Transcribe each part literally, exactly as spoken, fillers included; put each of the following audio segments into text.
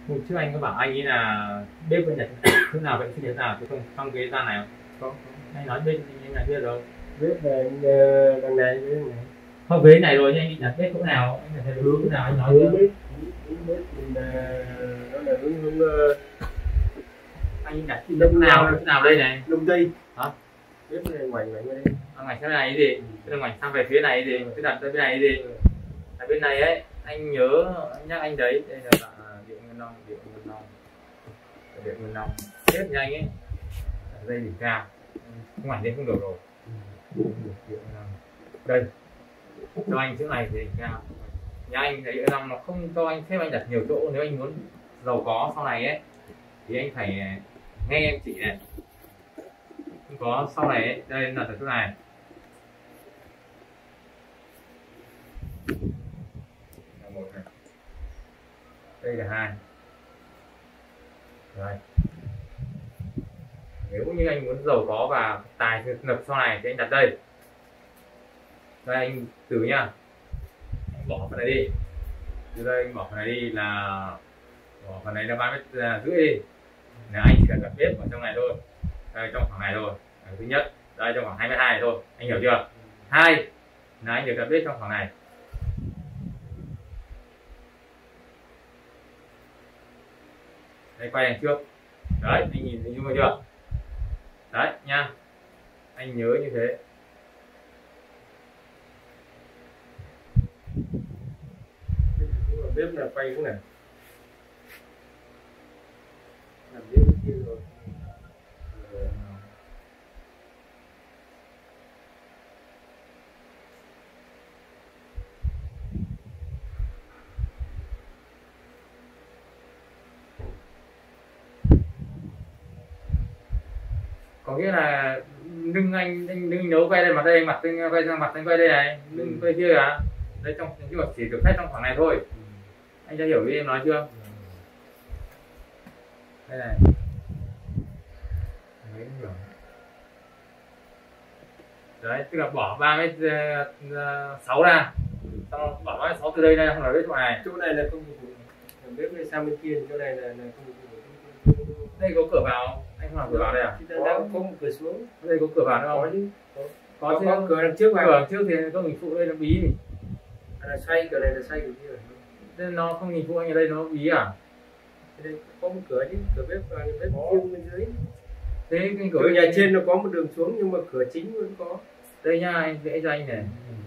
Hồi trước anh có bảo anh ấy là bếp bên Nhật thứ nào vậy, thế nào chứ không trong cái gian này không? Có, anh nói bếp anh là biết rồi. Bếp là đằng này bếp này. Không, ghế này rồi nhưng anh đi đặt bếp chỗ nào, anh phải hướng chỗ nào anh nói hướng bếp hướng bếp là nó là hướng hướng anh đặt đông nào chỗ nào đây này? đông tây hả? Bếp này ngoảnh ngoảnh đây. À, ngoảnh thế này gì? Thế là ngoảnh sang về phía này gì? Cứ đặt tới bên này gì? Ở bên này ấy, anh nhớ anh nhắc anh đấy, đây là điện nguyên long, điện nguyên long, điện nguyên long, hết nha anh ấy. Dây đỉnh cao, ngoảnh lên không được rồi. Đây, cho anh chỗ này thì đỉnh cao. Nhà anh thấy điện long nó không cho anh phép anh đặt nhiều chỗ, nếu anh muốn giàu có sau này ấy, thì anh phải nghe em chỉ này. Không có sau này ấy, đây là chỗ này. Là một này. Đây là hai. Rồi. Nếu như anh muốn giàu có và tài lập sau này thì anh đặt đây. Đây anh từ nhá. Anh bỏ phần này đi. Từ đây anh bỏ phần này đi là bỏ phần này là ba mét rưỡi đi. Là anh chỉ cần đặt bếp ở trong này thôi. Đây trong khoảng này thôi. Đây, thứ nhất, đây trong khoảng hai mét hai này thôi. Anh hiểu chưa? Hai là anh được đặt bếp trong khoảng này. Đây quay đằng trước. Đấy, anh nhìn thấy chưa chưa? Đấy nha. Anh nhớ như thế. Bếp là quay cũng này. Làm bếp kia rồi. Có nghĩa là lưng anh anh lưng nấu quay đây, mặt đây, mặt anh quay sang mặt anh quay đây này, lưng ừ. quay kia à? Đây trong nhưng mà chỉ được phép trong khoảng này thôi. Ừ. Anh đã hiểu ý em nói chưa? Ừ. Đây này. Đấy, tức là bỏ ba mét sáu ra. Xong bỏ ba mét sáu từ đây ra không là bếp chỗ này. Chỗ này là không được. Bếp này sang bên kia, chỗ này là, là không được. Đây có cửa vào, anh không làm cửa vào đây à? Có, có một cửa xuống. Đây có cửa vào nữa không? Có chứ. Có, có, có, có cửa đằng trước vào. Cửa đằng trước thì có mình phụ đây nó bí gì? À, là xoay, cửa này là xoay cửa kia. Nên nó không nhìn phụ anh ở đây nó bí à? Đây có một cửa chứ, cửa bếp vào bếp riêng bên dưới. Thế cái cửa Từ nhà trên nó có một đường xuống nhưng mà cửa chính vẫn có. Đây nha, anh vẽ cho anh này.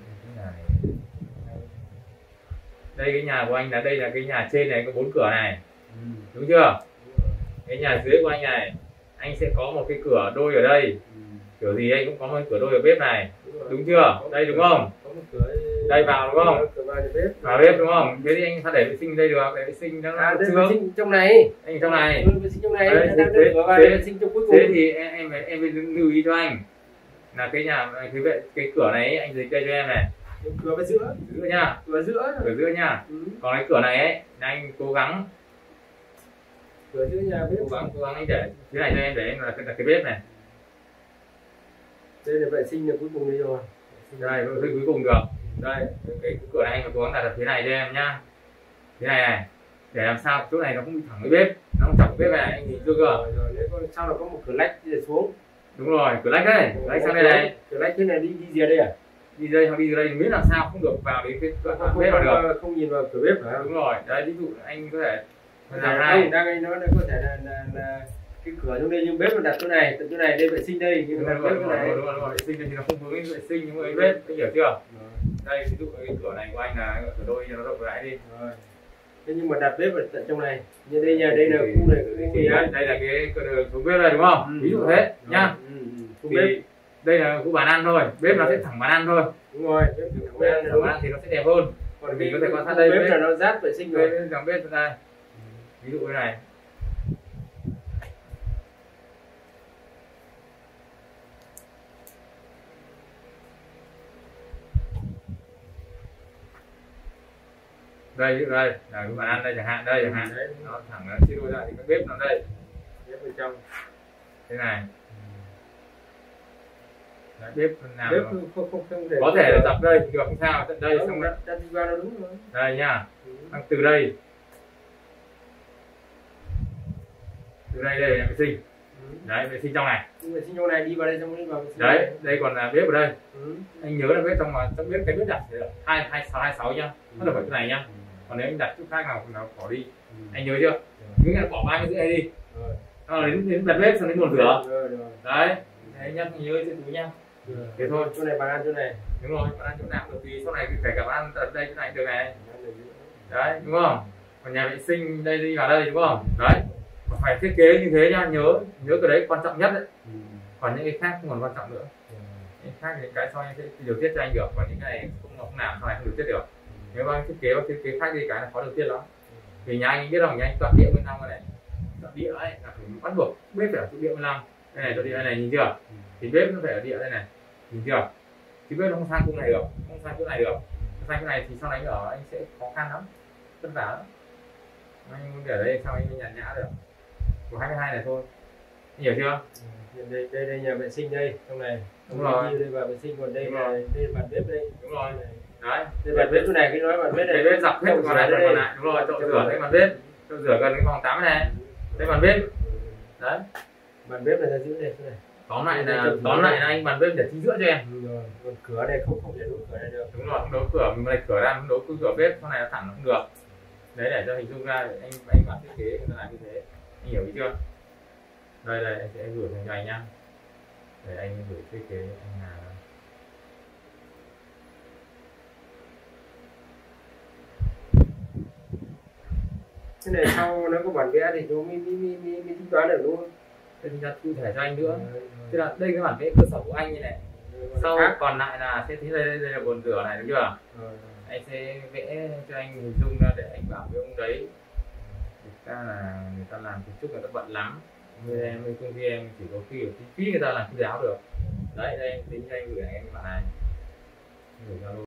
Đây cái nhà của anh là đây là cái nhà trên này có bốn cửa này. Ừ. Đúng chưa? Cái nhà dưới của anh này anh sẽ có một cái cửa đôi ở đây. Ừ. Kiểu gì anh cũng có một cửa đôi ở bếp này. Đúng, đúng chưa? Có đây đúng không? Có một cửa đây vào đúng không? Cửa vào bếp. Vào bếp đúng không? Thế thì anh sao để vệ sinh đây được? Để vệ sinh nó à, vệ sinh trong này. Anh trong này. Vệ sinh trong này. Đấy, thế, thế, thế, vệ sinh trong cuối cùng. Thế thì em em em, em lưu ý cho anh là cái nhà cái vệ cái cửa này anh dịch đây cho em này. Cửa vào giữa. Giữa nha. Cửa giữa. Cửa giữa nha. Ừ. Còn cái cửa này ấy anh cố gắng cửa giữa nhà bếp. Cố gắng cố gắng anh để cái này cho em để em là cái, là cái bếp này. Đây là vệ sinh là cuối cùng đây rồi. Đây cái cuối cùng được. Đây cái, cái cửa này anh phải cố gắng đặt ở phía này cho em nhá. Thế này này để làm sao chỗ này nó không bị thẳng cái bếp, nó không chọc cái bếp này anh nhìn chưa cơ. Rồi, rồi nếu con sau là có một cửa lách đi xuống. Đúng rồi, cửa lách đấy, cửa lách sang đây này. Cửa lách thế này đi đi gì đây à? Đi đây hoặc đi từ đây miễn làm sao không được vào đến cái cửa không, bếp không, vào được. Không nhìn vào cửa bếp hả? Đúng rồi, đấy ví dụ anh có thể làm này đang anh nói đây có thể là, là, là cái cửa trong đây nhưng bếp nó đặt chỗ này, từ chỗ này đây vệ sinh đây nhưng mà bếp chỗ này. Đúng rồi, đúng rồi, vệ sinh thì nó không hướng đến vệ sinh nhưng mà cái bếp, anh hiểu chưa? Đây ví dụ cái cửa này của anh là cửa đôi cho nó rộng rãi đi. Rồi. Thế nhưng mà đặt bếp ở tận trong này. Như đây nhà đây là khu này cái thì đây, đây là cái cửa xuống bếp này đúng không? Ừ, ví dụ thế nhá. Ừ, ừ, thì bếp. Đây là khu bàn ăn thôi, bếp nó sẽ thẳng bàn ăn thôi. Đúng rồi, bếp thẳng bàn ăn, thẳng bàn ăn thì nó sẽ đẹp hơn. Còn mình có thể quan sát đây bếp là nó rát vệ sinh rồi. Đây dòng bếp đây. Ví dụ cái này. Đây đây là cái bàn ăn đây chẳng hạn, đây chẳng hạn đấy, nó thẳng nó chia đôi ra thì cái bếp nó đây. Bếp bên trong. Thế này. Đấy, bếp nào bếp không, không, không, không thể có thể là dọc đây được không sao, tận đây xong đặt đặt đi vào nó đúng rồi. Đây nhá. Ừ. Từ đây từ đây đây là vệ sinh. Ừ. Đấy, vệ sinh trong này. Vệ sinh trong này đi vào đây xong đi vào vệ sinh. Đấy, đây còn là bếp ở đây. Ừ. Anh nhớ là bếp trong mà trong bếp cái bếp đặt hai hai sáu hai sáu nhá, nó được phải cái này nhá. Còn nếu anh đặt chỗ khác nào nào bỏ đi, Ừ. anh nhớ chưa? Cứ là bỏ ba cái rưỡi đi. Rồi. Nó đến đến đặt bếp xong đến bồn rửa. Rồi, rồi. Đấy, đấy nhắc nhớ trên túi nhá. Rồi. Thế thôi. Chỗ này bạn ăn chỗ này. Đúng rồi, bạn ăn chỗ nào được thì sau này kể cả bạn ăn ở đây chỗ này được này. Đấy, đúng không? Còn nhà vệ sinh đây đi vào đây đúng không? Đấy, mà phải thiết kế như thế nhá, nhớ nhớ cái đấy quan trọng nhất đấy. Ừ. Còn những cái khác không còn quan trọng nữa. Những khác thì cái sau anh sẽ điều tiết cho anh được, còn những cái này không không làm sau này không điều tiết được. Nếu bạn thiết kế bạn thiết kế khác đi cái là khó điều tiết lắm. Vì nhà anh biết không, nhà anh toàn địa mười lăm cái này, toàn địa ấy là phải bắt buộc bếp phải ở chỗ địa mười lăm. Đây này, chỗ địa này nhìn chưa? Thì bếp nó phải ở địa đây này, nhìn chưa? Thì bếp nó không sang chỗ này được, không sang chỗ này được. Sang chỗ này thì sau này anh ở anh sẽ khó khăn lắm, vất vả lắm. Anh để đây sau anh nhàn nhã được. Của hai mươi hai này thôi, anh hiểu chưa? Đây đây đây nhà vệ sinh đây, trong này. Đúng rồi. Đây vào vệ sinh, còn đây Đúng là rồi. đây là bàn bếp đây. Đúng rồi. Đấy. Đây bàn bếp chỗ này, cái nói bàn bếp này. Đây bếp dọc hết còn lại còn lại. Đúng rồi, chỗ rửa đây bàn bếp. Chỗ rửa gần cái phòng tắm này. Đây bàn bếp. Đấy. Bàn bếp này ra giữa đây, chỗ này. Tóm lại là tóm lại là anh bàn bếp để chính giữa cho em. Đúng rồi. Còn cửa này không không thể đổ cửa này được. Đúng rồi, không đấu cửa, mình lấy cửa ra, không đấu cửa bếp, sau này nó thẳng nó không được. Đấy để cho hình dung ra để anh anh bản thiết kế nó làm như thế. Anh hiểu ý chưa? Đây đây anh sẽ gửi cho anh nhá. Để anh gửi thiết kế anh là Cái này sau nó có bản vẽ thì nó mới mới mới mới, mới tính toán được đúng không? đây là cụ thể cho anh nữa. Rồi, Tức là đây cái bản vẽ cơ sở của anh như này. rồi. Sau Khác. còn lại là sẽ thấy đây, đây, đây là bồn rửa này đúng chưa? Rồi, rồi. Anh sẽ vẽ cho anh hình dung ra để anh bảo với ông đấy. Thực ra là người ta làm kiến trúc người ta bận lắm. Như em với công ty em chỉ có khi ở tí phí người ta làm không giáo được. Đấy đây anh tính cho anh gửi anh cái bản này. Gửi Zalo.